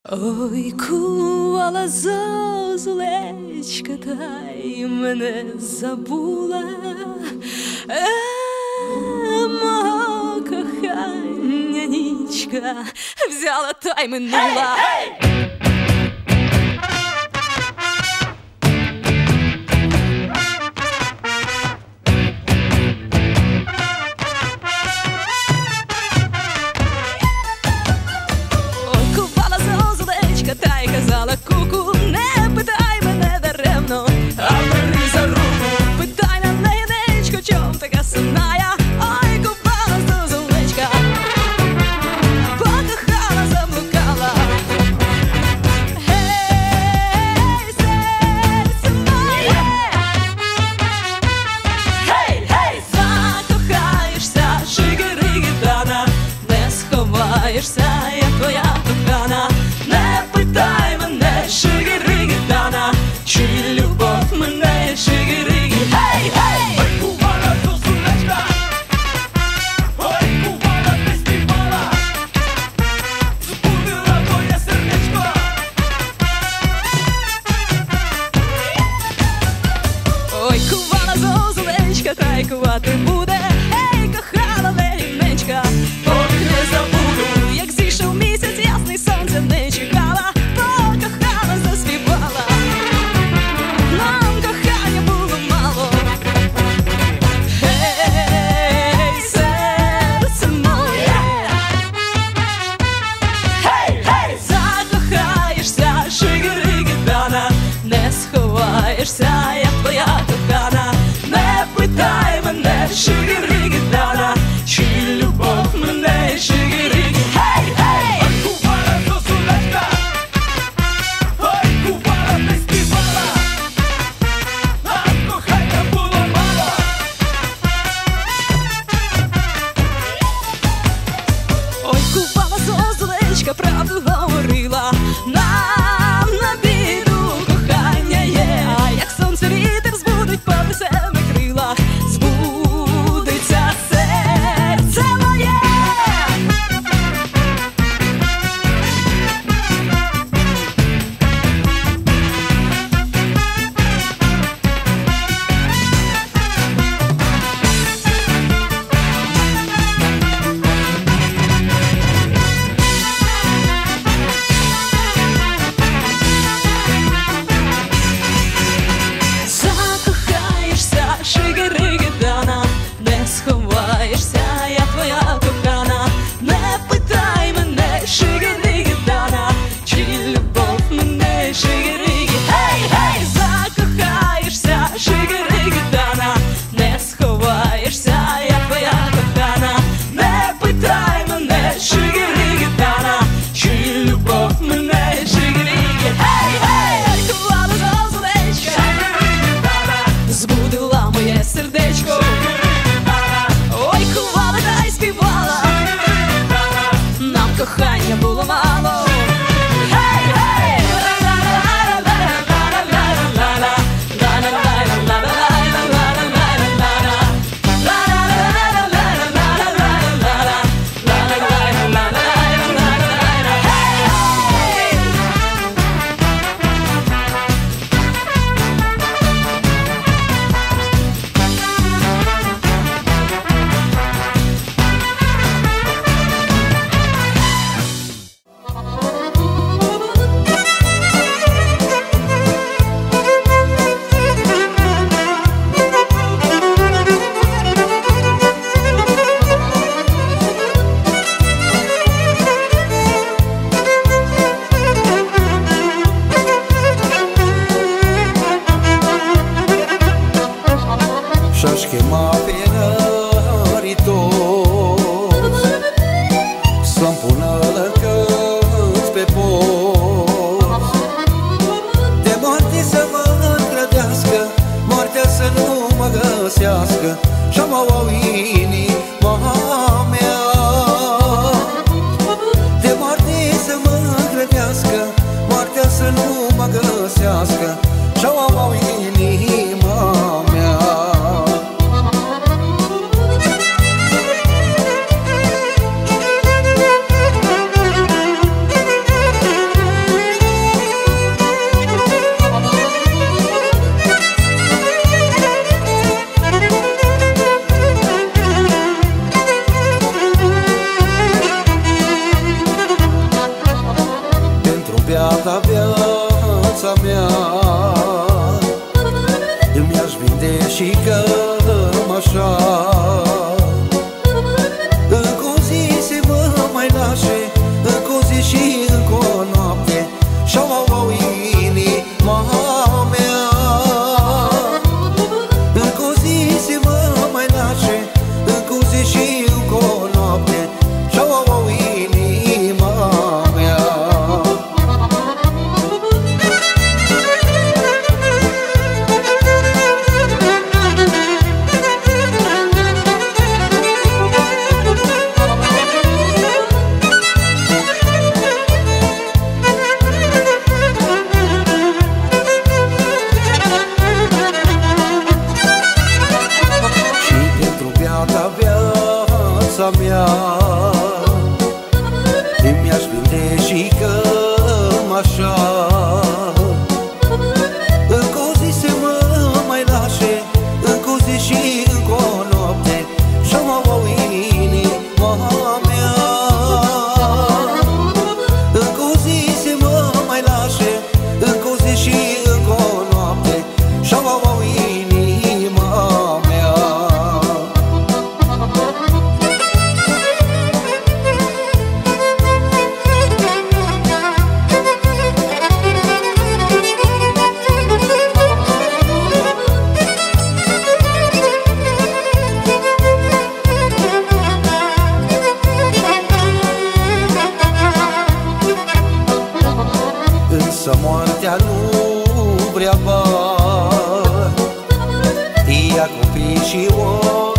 Ой, кувала зозулечка, та й мене забула, мого кохання нічка взяла та й минула. Та й казала куку, не питай мене даремно, а бери за руку. Питай на неї, нечко, чом така сумна я? Ой, купала зозулечка, покохала, заблукала. Гей, серце моє, гей, гей, закохаєшся, шигиригітана, не сховаєшся, я твоя кохана. Не питай мене, шигиригітана, чи любов мене, шигиригі, гей, гей! Ой, кувала зозулечка, ой, кувала ти співала, збудила моє сердечко. Ой, кувала зозулечка, та й кувати буде, гей, кохана легінечка, поки не забуду, як зійшов місяць ясний, сонце не чекала, покохала, заспівала, нам кохання було мало. Гей, серце моє, Гей, гей! закохаєшся, шигиригітана, не сховаєшся, я твоя кохана. Не питай мене, шигиригітана, чи любов мене, шигиригі, гей, гей! Ой, кувала зозулечка, ой, кувала ти співала, нам кохання було мало. Ой, кувала зозулечка, правду говорила, нам на біду кохання є. А як сонце вітер збудить, понесе на крилах, збудеться серце моє. Закохаєшся, шигиригітана, не сховаєшся, я твоя кохана. Не питай мене, шигиригітана, чи любов мене, шигиригі, гей, гей! Закохаєшся, шигиригітана, не сховаєшся, я твоя кохана. Не питай мене, шигиригітана, чи любов мене, шигиригі, гей, гей! Ой, кувала зозулечка, збудила моє сердечко. Ой, кувала та й співала, нам кохання було мало. Гей, гей! Șașche mafenăritos Să-mi pună lăcăți pe post, de moarte să mă îngrădească, moartea să nu mă găsească, și-am au inima mea. De moarte să mă îngrădească, moartea să nu mă găsească, și-am au inima mea. trubeata viața mea, mi-aș vinde și cămașa. Încă o zi se mă mai lașe, încă o zi și încă o noapte, și-au inima mea. Încă o zi se mă mai lașe, încă o zi și încă o noapte, și-au inima mea. Viața mea, mi-aș vinde și cămașa. Încă o zi se mă mai lașe, încă o zi și încă o noapte, și-au inima mea. Încă o zi se mă mai lașe, încă o zi și încă o noapte, și-au inima mea. Însă moartea nu vrea bani, ia copii și oameni.